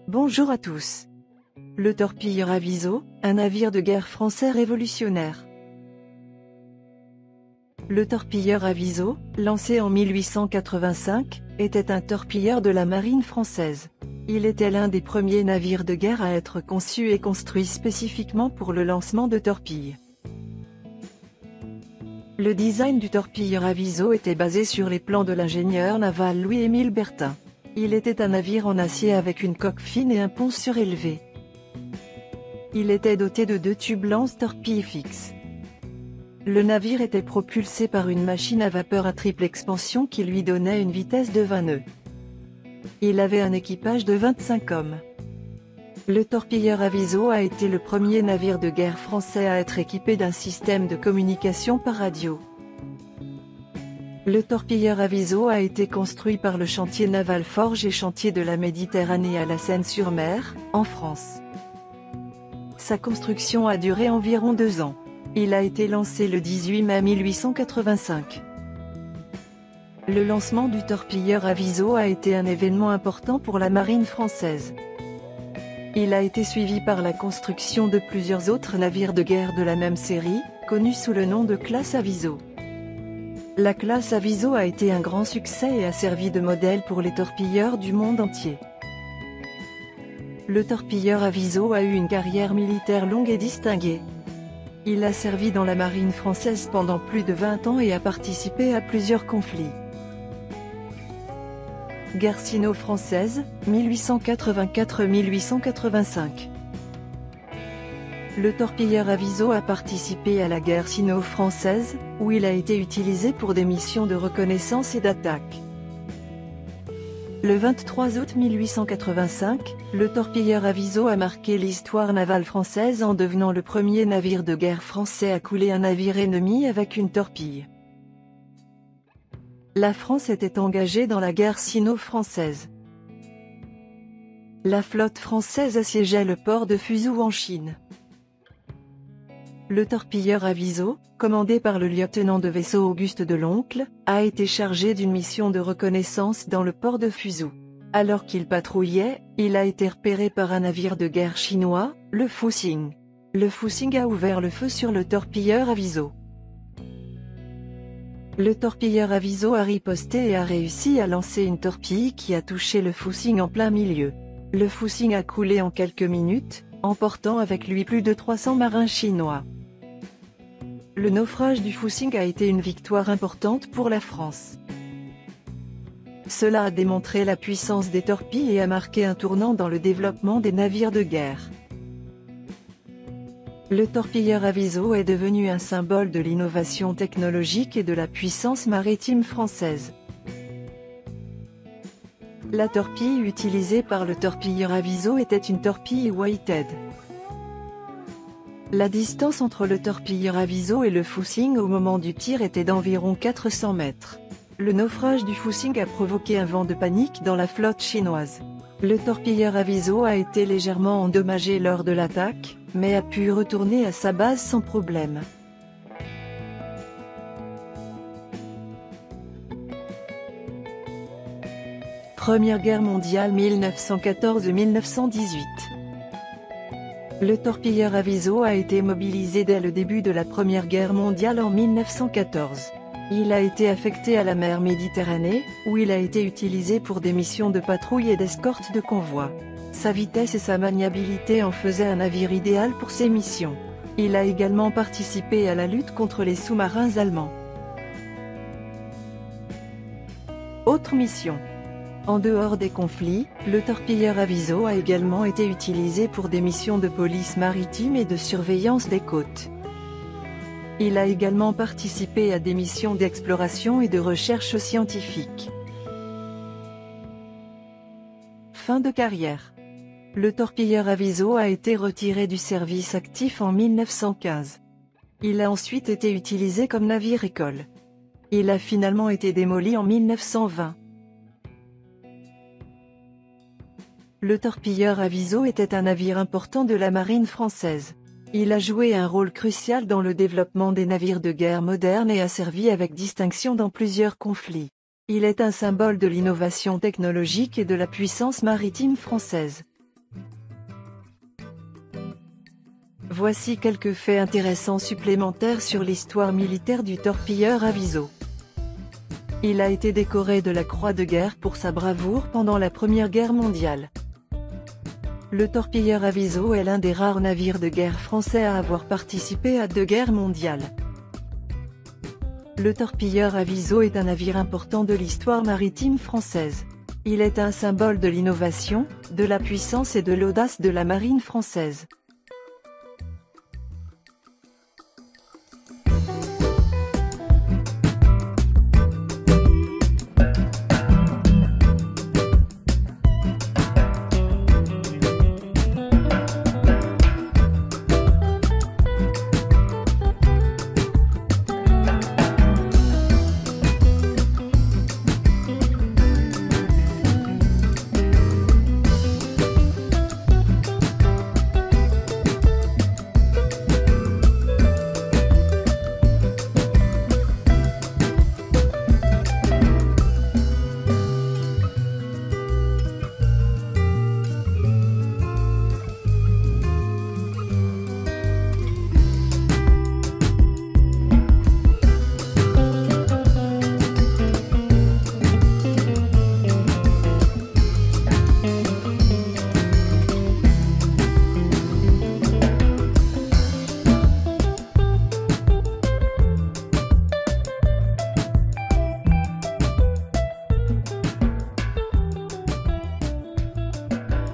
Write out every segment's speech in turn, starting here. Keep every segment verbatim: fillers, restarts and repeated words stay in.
Bonjour à tous. Le torpilleur Aviso, un navire de guerre français révolutionnaire. Le torpilleur Aviso, lancé en mille huit cent quatre-vingt-cinq, était un torpilleur de la marine française. Il était l'un des premiers navires de guerre à être conçu et construit spécifiquement pour le lancement de torpilles. Le design du torpilleur Aviso était basé sur les plans de l'ingénieur naval Louis-Émile Bertin. Il était un navire en acier avec une coque fine et un pont surélevé. Il était doté de deux tubes lance-torpilles fixes. Le navire était propulsé par une machine à vapeur à triple expansion qui lui donnait une vitesse de vingt nœuds. Il avait un équipage de vingt-cinq hommes. Le torpilleur Aviso a été le premier navire de guerre français à être équipé d'un système de communication par radio. Le torpilleur Aviso a été construit par le chantier naval Forges et chantier de la Méditerranée à La Seyne-sur-Mer, en France. Sa construction a duré environ deux ans. Il a été lancé le dix-huit mai mille huit cent quatre-vingt-cinq. Le lancement du torpilleur Aviso a été un événement important pour la marine française. Il a été suivi par la construction de plusieurs autres navires de guerre de la même série, connus sous le nom de classe Aviso. La classe Aviso a été un grand succès et a servi de modèle pour les torpilleurs du monde entier. Le torpilleur Aviso a eu une carrière militaire longue et distinguée. Il a servi dans la marine française pendant plus de vingt ans et a participé à plusieurs conflits. Guerre sino-française, mille huit cent quatre-vingt-quatre à mille huit cent quatre-vingt-cinq. Le torpilleur Aviso a participé à la guerre sino-française, où il a été utilisé pour des missions de reconnaissance et d'attaque. Le vingt-trois août mille huit cent quatre-vingt-cinq, le torpilleur Aviso a marqué l'histoire navale française en devenant le premier navire de guerre français à couler un navire ennemi avec une torpille. La France était engagée dans la guerre sino-française. La flotte française assiégeait le port de Fuzhou en Chine. Le torpilleur Aviso, commandé par le lieutenant de vaisseau Auguste Deloncle, a été chargé d'une mission de reconnaissance dans le port de Fuzhou. Alors qu'il patrouillait, il a été repéré par un navire de guerre chinois, le Fuxing. Le Fuxing a ouvert le feu sur le torpilleur Aviso. Le torpilleur Aviso a riposté et a réussi à lancer une torpille qui a touché le Fuxing en plein milieu. Le Fuxing a coulé en quelques minutes, emportant avec lui plus de trois cents marins chinois. Le naufrage du Fuxing a été une victoire importante pour la France. Cela a démontré la puissance des torpilles et a marqué un tournant dans le développement des navires de guerre. Le torpilleur Aviso est devenu un symbole de l'innovation technologique et de la puissance maritime française. La torpille utilisée par le torpilleur Aviso était une torpille Whitehead. La distance entre le torpilleur Aviso et le Fuxing au moment du tir était d'environ quatre cents mètres. Le naufrage du Fuxing a provoqué un vent de panique dans la flotte chinoise. Le torpilleur Aviso a été légèrement endommagé lors de l'attaque, mais a pu retourner à sa base sans problème. Première Guerre mondiale mille neuf cent quatorze à mille neuf cent dix-huit. Le torpilleur Aviso a été mobilisé dès le début de la Première Guerre mondiale en mille neuf cent quatorze. Il a été affecté à la mer Méditerranée, où il a été utilisé pour des missions de patrouille et d'escorte de convois. Sa vitesse et sa maniabilité en faisaient un navire idéal pour ces missions. Il a également participé à la lutte contre les sous-marins allemands. Autre mission. En dehors des conflits, le torpilleur Aviso a également été utilisé pour des missions de police maritime et de surveillance des côtes. Il a également participé à des missions d'exploration et de recherche scientifique. Fin de carrière. Le torpilleur Aviso a été retiré du service actif en mille neuf cent quinze. Il a ensuite été utilisé comme navire-école. Il a finalement été démoli en mille neuf cent vingt. Le torpilleur Aviso était un navire important de la marine française. Il a joué un rôle crucial dans le développement des navires de guerre modernes et a servi avec distinction dans plusieurs conflits. Il est un symbole de l'innovation technologique et de la puissance maritime française. Voici quelques faits intéressants supplémentaires sur l'histoire militaire du torpilleur Aviso. Il a été décoré de la Croix de guerre pour sa bravoure pendant la Première Guerre mondiale. Le torpilleur Aviso est l'un des rares navires de guerre français à avoir participé à deux guerres mondiales. Le torpilleur Aviso est un navire important de l'histoire maritime française. Il est un symbole de l'innovation, de la puissance et de l'audace de la marine française.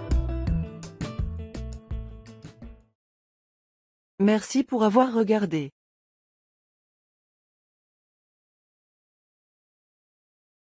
Merci pour avoir regardé.